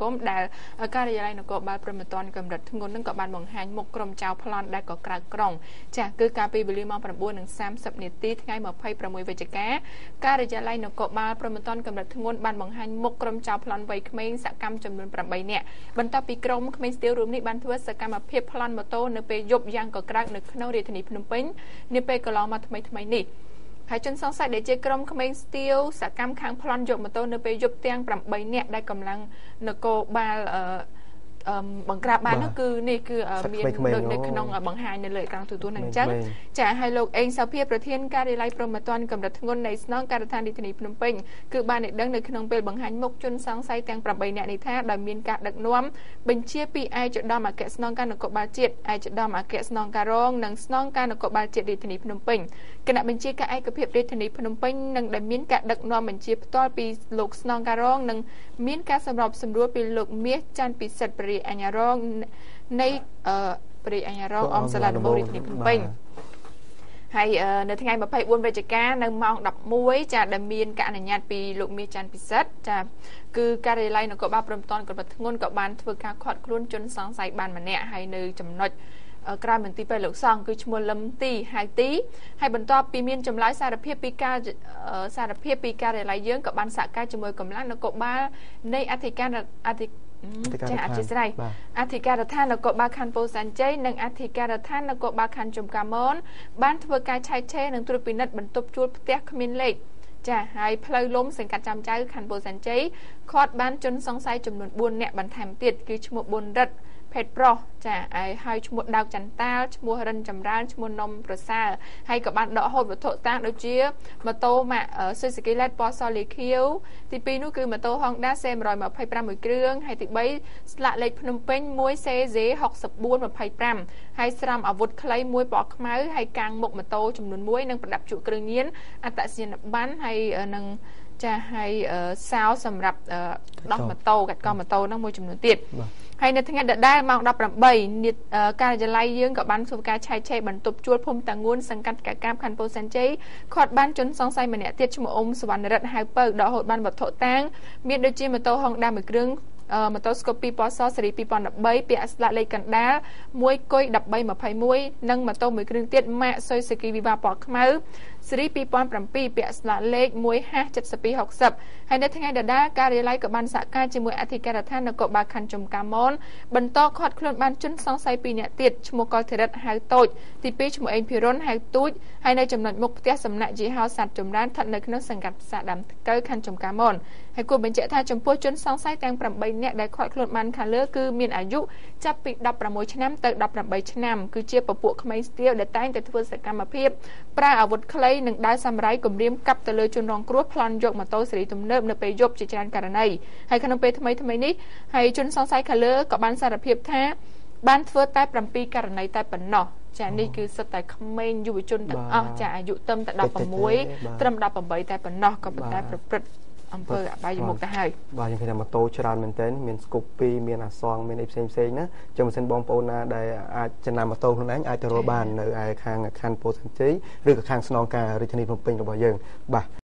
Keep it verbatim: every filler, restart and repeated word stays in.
គមដែលការិយាល័យនគរបាលព្រំប្រទានកម្រិតធ្ងន់នឹងក៏បានបង្ហាញមុខក្រុមចៅប្លន់ដែលក៏ក្រៅក្រុងចាគឺកាលពីវេលាម៉ោង 9 និង សាមសិប នាទីថ្ងៃ ម្ភៃប្រាំមួយ វិច្ឆិកាការិយាល័យនគរបាលព្រំប្រទានកម្រិតធ្ងន់បានបង្ហាញមុខក្រុមចៅប្លន់វ័យក្មេងសកម្មចំនួន ប្រាំបី នាក់បន្ទាប់ពីក្រុមក្មេងស្ទាវរួមនេះបានធ្វើសកម្មភាពប្លន់ម៉ូតូនៅពេលយប់យ៉ាងក៏ក្រើកនៅក្នុងរាជធានីភ្នំពេញនាពេលកន្លងមកថ្មីថ្មីនេះហើយជនសង្ស័យដែលជាក្រុមក្មេងស្ទាវសកម្មខាងប្លន់យកម៉ូតូនៅពេលយប់ទាំង ប្រាំបី នាក់ដែលកម្លាំងនគរបាលអឺបង្ក្រាបបាននោះគឺនេះគឺមានដូចនៅក្នុងបង្ហាញនៅលើអេក្រង់ទូទួលនឹងអញ្ចឹងចាឲ្យលោកអេងសភាប្រធានការិយាល័យព្រំប្រទានកម្រិតធ្ងន់នៃស្នងការដ្ឋានរាជធានីភ្នំពេញគឺបានឲ្យដឹងនៅក្នុងពេលបង្ហាញមុខជនសង្ស័យទាំង ប្រាំបី នាក់នេះថាដោយមានការដឹកនាំបញ្ជាពីឯកឧត្តមអគ្គស្នងការនគរបាលជាតិឯកឧត្តមអគ្គស្នងការរងនិងស្នងការនគរបាលជាតិរាជធានីភ្នំពេញគណៈបញ្ជាការឯកភាពរាជធានីភ្នំពេញនិងដែលមានការដឹកនាំបញ្ជាផ្ទាល់ពីលោកស្នងការរងនិងមានការសម្របសម្រួលពីលោកមាសច័ន្ទពិសិដ្ឋព្រះអញ្ញារងនៃព្រះអញ្ញារងអមសាលាដំបូងរាជធានីភ្នំពេញហើយនៅថ្ងៃ ម្ភៃបួន វិច្ឆិកានៅម៉ោង ដប់មួយ ចាដែលមានការអនុញ្ញាតពីលោកមាសច័ន្ទពិសិដ្ឋចាគឺការិយាល័យនគរបាលព្រំប្រទានកម្រិតធ្ងន់ក៏បានធ្វើការឃាត់ខ្លួនជនសង្ស័យបានម្នាក់ហើយនៅចំណុចក្រៅមន្ទីរពេទ្យលោកសង្ឃគឺឈ្មោះលឹមទីហៅទីហើយបន្ទាប់ពីមានចម្លើយសារភាពពីការសារភាពពីការិយាល័យយើងក៏បានសហការជាមួយកម្លាំងនគរបាលនៃអធិការអធិចាអធិស្ឋានអធិការដ្ឋាននគរបាលខណ្ឌពោធិ៍សែនជ័យនិងអធិការដ្ឋាននគរបាលខណ្ឌចំការមនបានធ្វើការឆែកឆេរនិងត្រួតពិនិត្យបន្ទប់ជួលផ្ទះគ្មានលេខចាហើយផ្លូវលំសង្កាត់ចាំចៅខណ្ឌពោធិ៍សែនជ័យឃាត់បានជនសង្ស័យចំនួន បួន នាក់បន្ថែមទៀតគឺឈ្មោះប៊ុនរិទ្ធភេទប្រុសចាហើយឈ្មោះដៅចន្ទតាលឈ្មោះរិនចម្រើនឈ្មោះនំប្រសើរហើយក៏បានដកហូតវត្ថុតាងដូចជាម៉ូតូម៉ាក Suzuki Let ពណ៌សលីខៀវទីពីរនោះគឺម៉ូតូ Honda សេ một hai năm មួយគ្រឿងហើយទីបីស្លាកលេខភ្នំពេញ មួយ សេ ហ្សេ หกสิบสี่ ยี่สิบห้าហើយស្រោមអាវុធខ្លីមួយពណ៌ខ្មៅហើយកាំងមុខម៉ូតូចំនួនមួយនិងប្រដាប់ជក់គ្រឿងញៀនអត្តសញ្ញាណប័ណ្ណហើយនឹងចាហើយសោសម្រាប់ដោះម៉ូតូកាត់កង់ម៉ូតូហ្នឹងមួយចំនួនទៀតហើយនៅថ្ងៃដដែលម៉ោង ដប់ប្រាំបី ការិយាល័យយើងក៏បានធ្វើការឆែកឆេរបន្ទប់ជួលភូមិតាងួនសង្កាត់កកាបខណ្ឌពោធិ៍សែនជ័យឃាត់បានជនសង្ស័យម្នាក់ទៀតឈ្មោះអ៊ុំសវណ្ណរិទ្ធហៅពៅដកហូតបានវត្ថុតាងមានដូចជាម៉ូតូ Honda មួយគ្រឿងម៉ូតូ Scorpio ពណ៌សស៊េរី ពីរពាន់ដប់បី ពាក់ស្លាកលេខកណ្ដាល មួយគុយ một ba hai một និងម៉ូតូមួយគ្រឿងទៀតម៉ាក Suzuki Viva ពណ៌ខ្មៅស៊េរី ពីរពាន់ប្រាំពីរ ពាក់ស្លាកលេខ មួយ ហាស เจ็ดสิบสอง หกสิบហើយនៅថ្ងៃដដែលការិយាល័យក៏បានសហការជាមួយអធិការដ្ឋាននគរបាលខណ្ឌចំការមនបន្តឃាត់ខ្លួនបានជនសង្ស័យពីរនាក់ទៀតឈ្មោះកុលធិរិទ្ធហៅតូចទីពីរឈ្មោះអេងភិរុនហៅទូចហើយនៅចំណុចមុខផ្ទះសំណាក់យីហោស័តចម្រើនស្ថិតនៅក្នុងសង្កាត់ផ្សារដើមថ្កូវខណ្ឌចំការមនហើយគួរបញ្ជាក់ថាចំពោះជនសង្ស័យទាំង ប្រាំបី នាក់ដែលឃាត់ខ្លួនបានខាងលើគឺមានអាយុចាប់ពី ដប់ប្រាំមួយ ឆ្នាំទៅ ដប់ប្រាំបី ឆ្នាំគឺជាពពួកក្មេងស្ទាវដែលតែងតែធ្វើសកម្មភាពប្រើអាវុធខ្លីនិងដើរសាមរ៉ៃគំរាមកាប់ទៅលើជនរងគ្រោះប្លន់យកម៉ូតូស៊េរីទំនើបនៅពេលយប់ជាច្រើនករណីហើយក្នុងពេលថ្មីថ្មីនេះហើយជនសង្ស័យខាងលើក៏បានសារភាពថាបានធ្វើតែ ប្រាំពីរ ករណីតែប៉ុណ្ណោះចានេះគឺសិតតែក្មេងយុវជនទាំងអស់ចាអាយុត្រឹមតែ ដប់ប្រាំមួយ ត្រឹម ដប់ប្រាំបី តែប៉ុណ្ណោះក៏ប៉ុន្តែប្រព្រឹត្តអំពើអបាយមុខទៅហើយបាទយើងឃើញថាម៉ូតូច្រើនមែនទែនមានស្គប់ពីរមានអាសងមានអីផ្សេងផ្សេងណាចឹងបើសិនបងប្អូនណាដែលអាចចំណាំម៉ូតូខ្លួនឯងអាចទៅរកបាននៅឯខាងខណ្ឌពោធិ៍សែនជ័យឬក៏ខាងស្នងការរាជធានីភ្នំពេញរបស់យើងបាទ